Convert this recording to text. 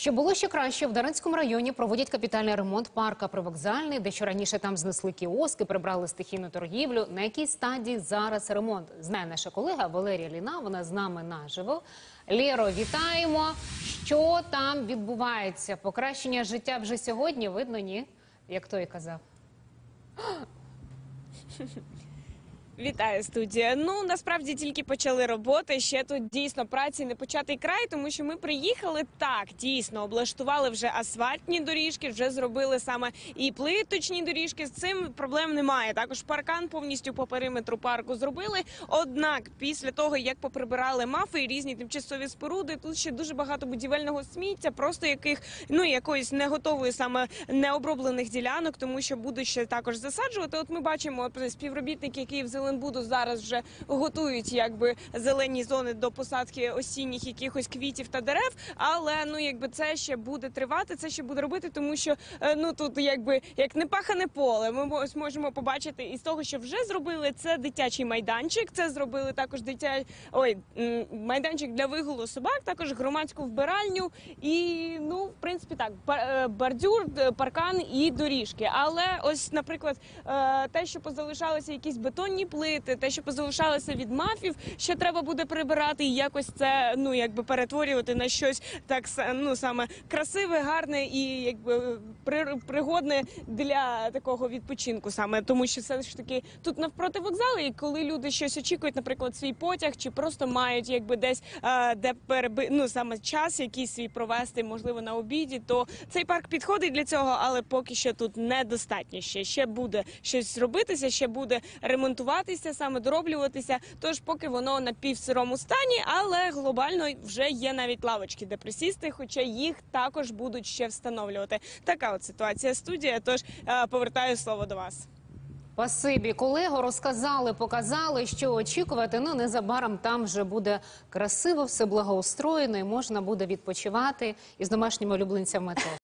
Щоб було ще краще, в Дарницькому районі проводять капітальний ремонт парка Привокзальний, де що раніше там знесли кіоски, прибрали стихійну торгівлю. На якій стадії зараз ремонт? Знає наша колега Валерія Ліна, вона з нами наживо. Лєро, вітаємо! Що там відбувається? Покращення життя вже сьогодні? Видно, ні? Як той казав. Вітаю, студія. Ну, насправді тільки почали роботи, ще тут дійсно праці не початий край, тому що ми приїхали, так, дійсно, облаштували вже асфальтні доріжки, вже зробили саме і плиточні доріжки, з цим проблем немає. Також паркан повністю по периметру парку зробили, однак після того, як поприбирали мафи і різні тимчасові споруди, тут ще дуже багато будівельного сміття, просто якоїсь не готової саме необроблених ділянок, тому що будуть ще також засаджувати. От ми бачимо співробітники, які в Зеленбуду зараз вже готують зелені зони до посадки осінніх якихось квітів та дерев, але це ще буде тривати, це ще буде робити, тому що тут як не пахане поле. Ми можемо побачити із того, що вже зробили, це дитячий майданчик, це зробили також майданчик для вигулу собак, також громадську вбиральню і, в принципі, так, бордюр, паркан і доріжки. Але ось, наприклад, те, що позалишалися якісь бетонні плити, те, що позалишалося від мафів, ще треба буде прибирати і якось це, перетворювати на щось так, саме красиве, гарне і пригодне для такого відпочинку саме, тому що все ж таки тут навпроти вокзалу, і коли люди щось очікують, наприклад, свій потяг, чи просто мають десь де саме час якийсь свій провести, можливо, на обіді, то цей парк підходить для цього, але поки що тут недостатньо ще буде щось робитися, ще буде ремонтуватися, саме дороблюватися, тож поки воно на півсирому стані, але глобально вже є навіть лавочки, де присісти, хоча їх також будуть ще встановлювати. Така от ситуація, студія, тож повертаю слово до вас. Спасибі, колего, розказали, показали, що очікувати. Незабаром там вже буде красиво, все благоустроєно і можна буде відпочивати із домашніми улюбленцями.